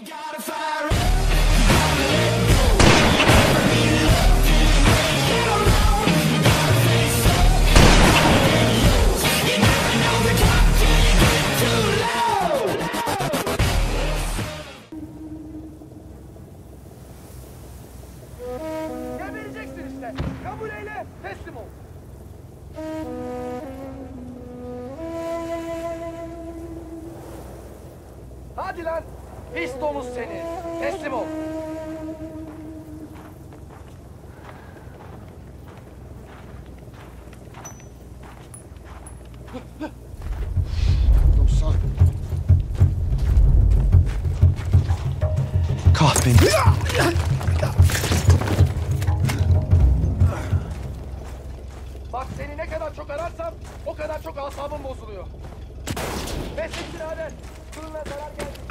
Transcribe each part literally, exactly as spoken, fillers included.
Gebereceksin işte. Kabul eyle, teslim ol. Hadi lan. Pis domuz seni. Teslim ol. Kahveni. Bak seni ne kadar çok ararsam o kadar çok asabım bozuluyor. Meslek birader. Fırına zarar geldi.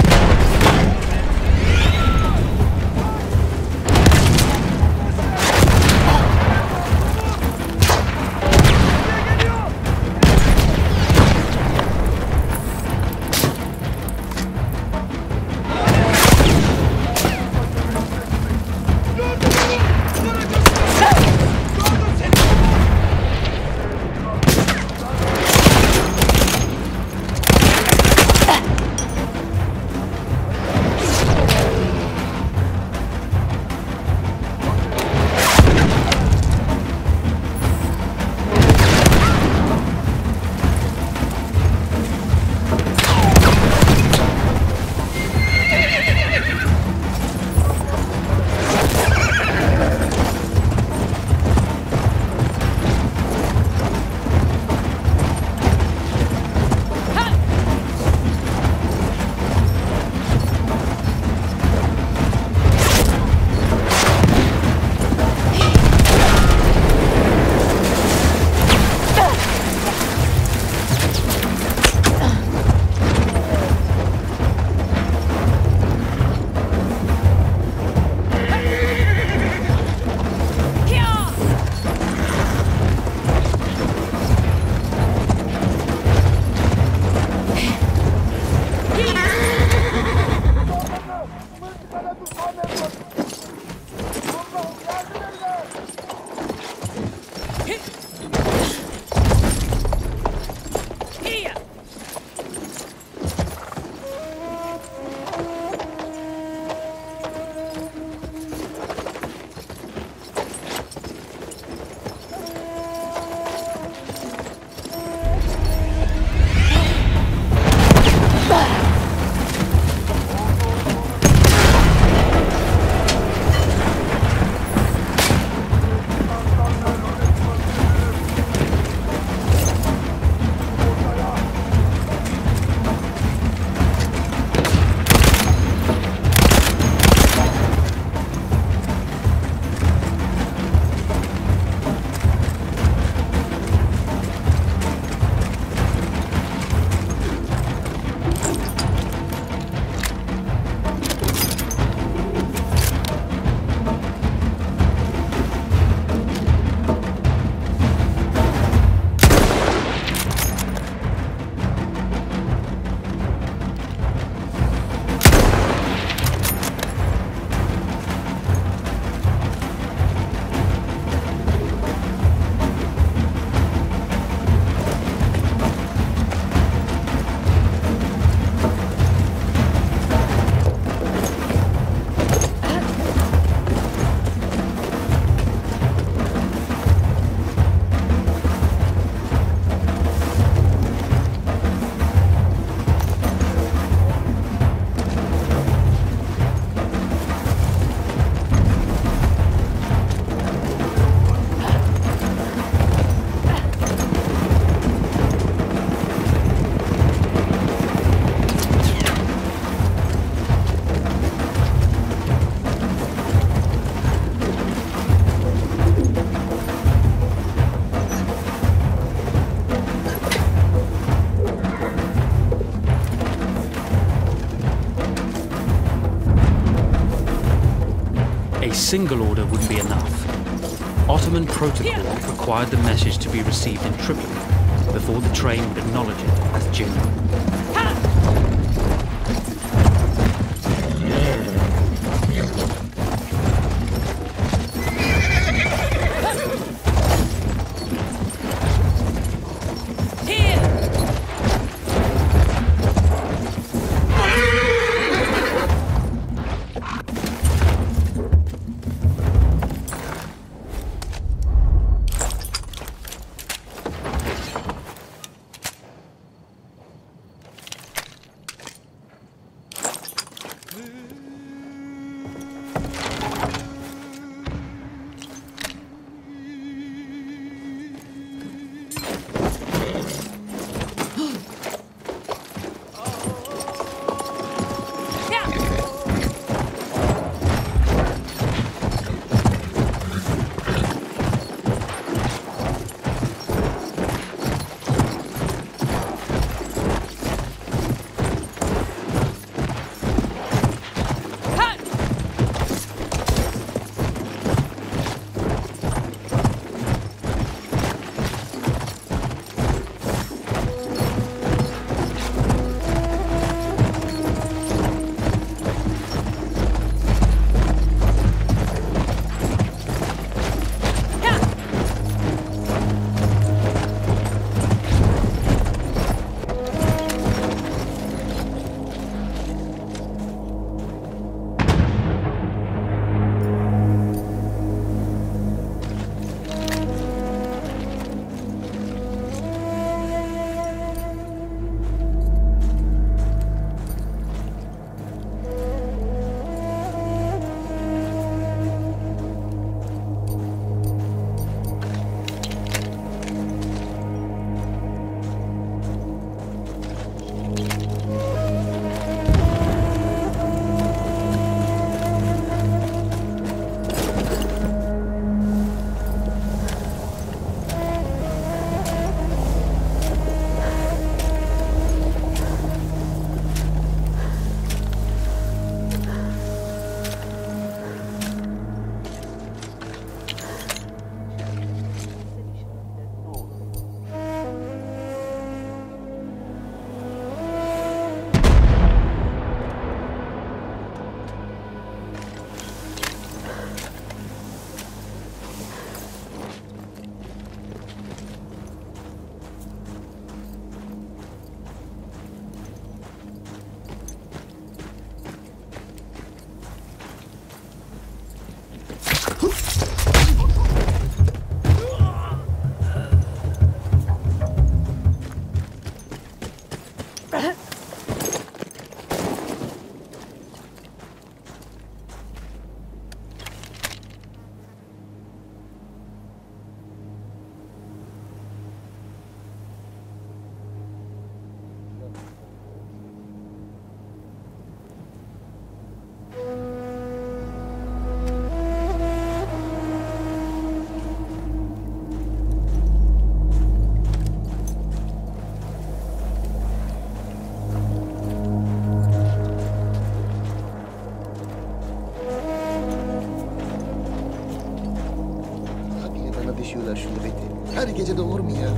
A single order wouldn't be enough. Ottoman protocol required the message to be received in Tripoli before the train would acknowledge it as genuine. düşüyorlar şu nöbeti. Her gece de olur mu ya?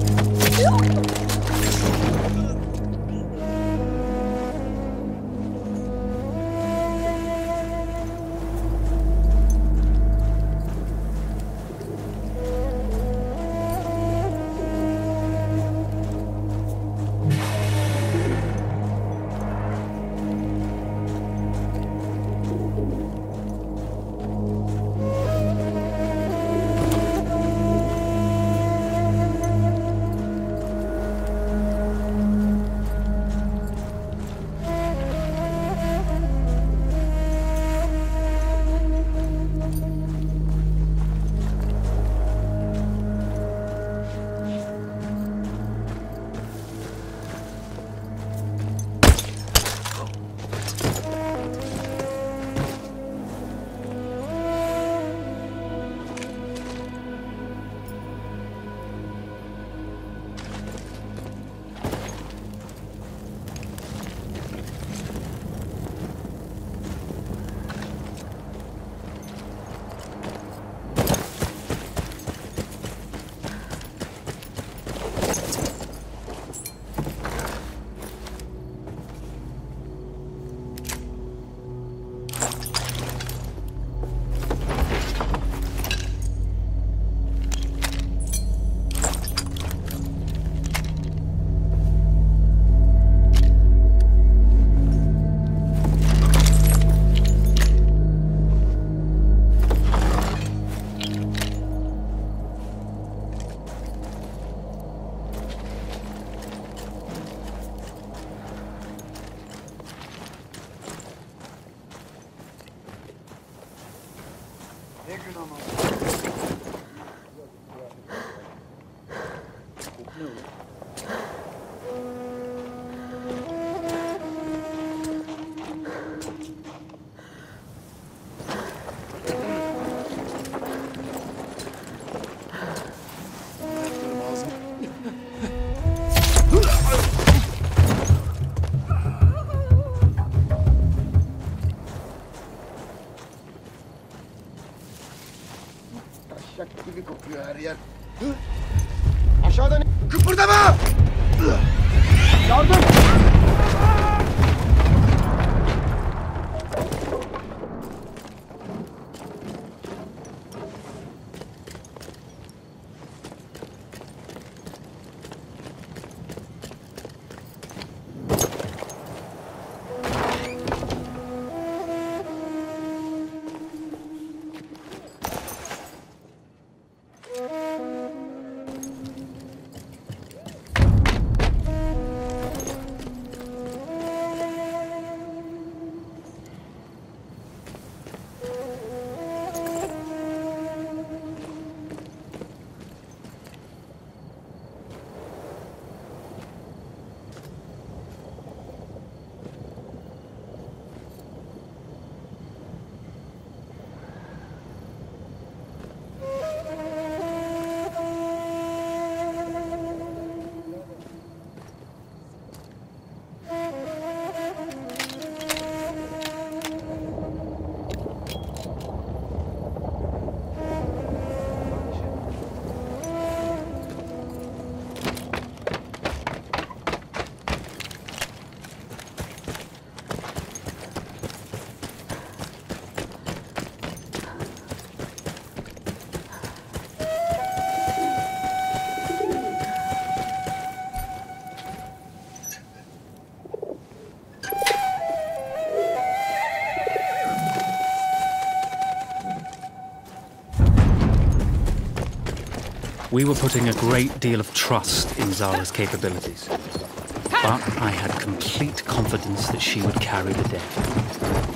Ne gün ama. Taşak gibi kokuyor her yer. Hı? Aşağıdan kıpırdama! Yardım! We were putting a great deal of trust in Zara's capabilities, but I had complete confidence that she would carry the day.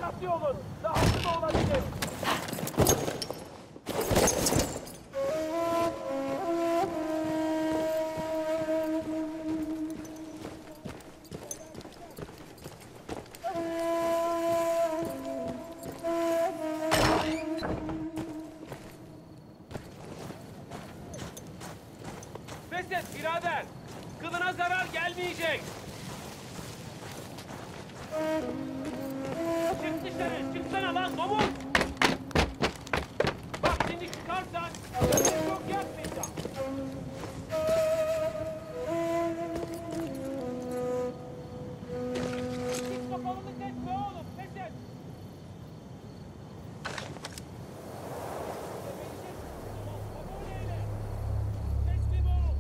dikkatli olun. Dahası da olabilir. Pes et birader. Kılına zarar gelmeyecek. Çık dışarı. Çıksana lan domuz. Bak şimdi çıkarsan çok yapmayacağım. Hiç kafalını kesme oğlum. Pes et. Teslim ol.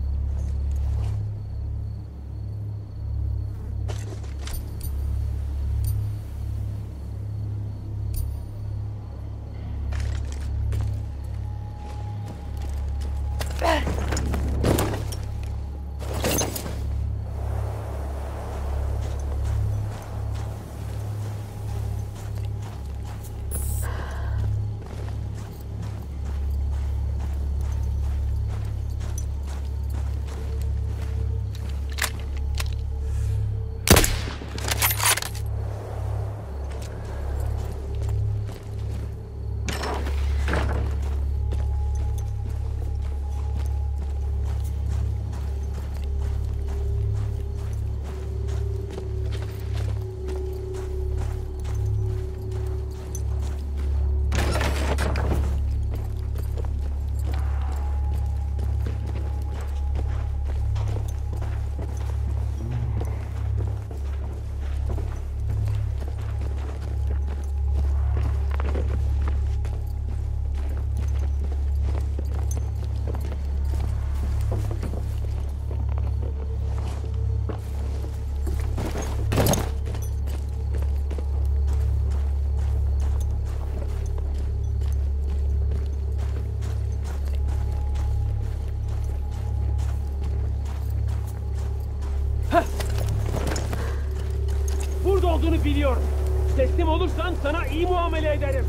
Burada olduğunu biliyorum. Teslim olursan sana iyi muamele ederim.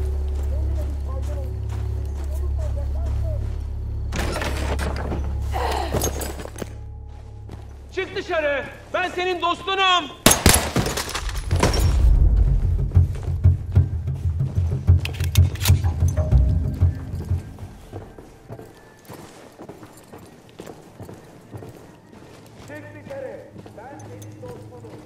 Çık dışarı. Ben senin dostunum. Çık dışarı. Ben senin dostunum.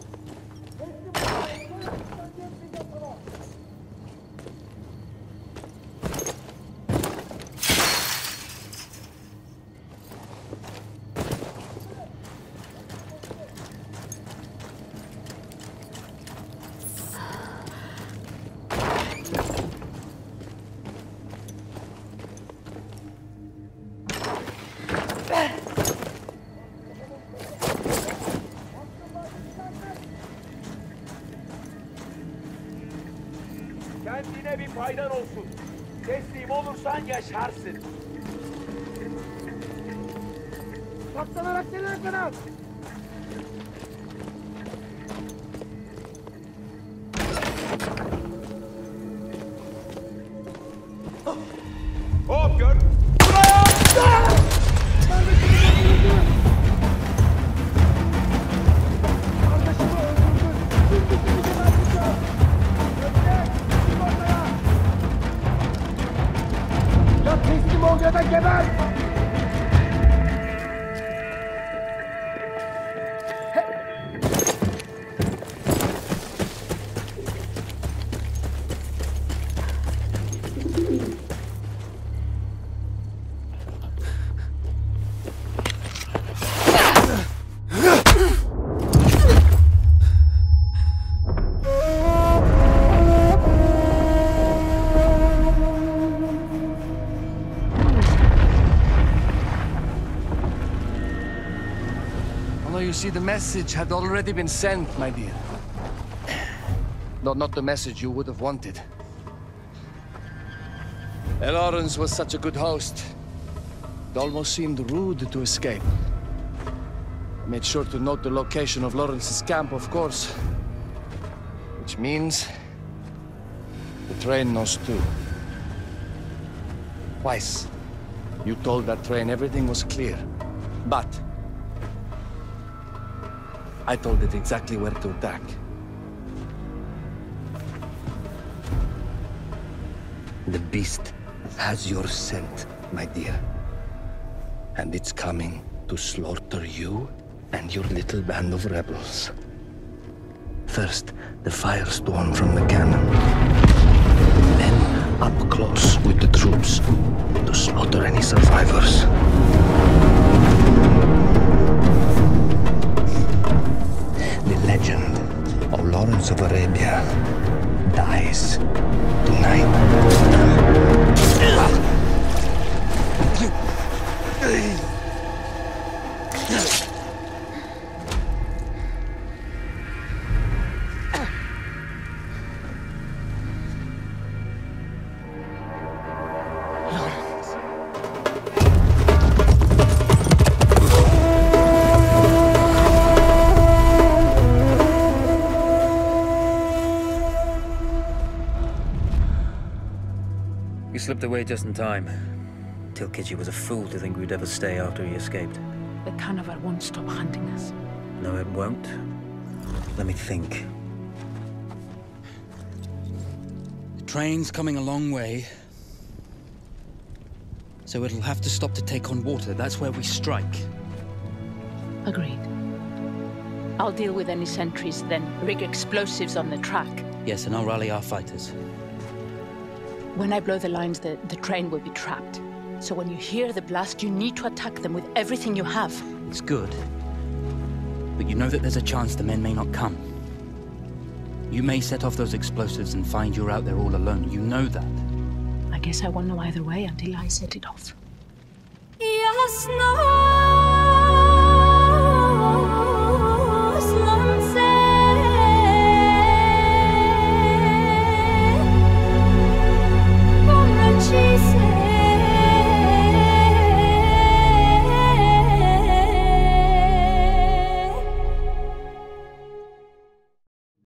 Kendine bir faydan olsun. Teslim olursan yaşarsın. Saklanarak nereye kadar? Hop gör. Kardeşimi öldürdün. Şimdi seni geberteceğim. Ya teslim ol ya da geber! You see, the message had already been sent, my dear. Though not the message you would have wanted. Lawrence was such a good host. It almost seemed rude to escape. I made sure to note the location of Lawrence's camp, of course. Which means The train knows too. Twice, you told that train everything was clear. But I told it exactly where to attack. The beast has your scent, my dear. And it's coming to slaughter you and your little band of rebels. First, the firestorm from the cannon. Then, up close with the troops to slaughter any survivors. The legend of Lawrence of Arabia dies tonight. You slipped away just in time. Tilkiji was a fool to think we'd ever stay after he escaped. The carnival won't stop hunting us. No, it won't. Let me think. The train's coming a long way. So it'll have to stop to take on water. That's where we strike. Agreed. I'll deal with any sentries, then rig explosives on the track. Yes, and I'll rally our fighters. When I blow the lines, the, the train will be trapped. So when you hear the blast, you need to attack them with everything you have. It's good. But you know that there's a chance the men may not come. You may set off those explosives and find you're out there all alone. You know that. I guess I won't know either way until I set it off. Yes, no.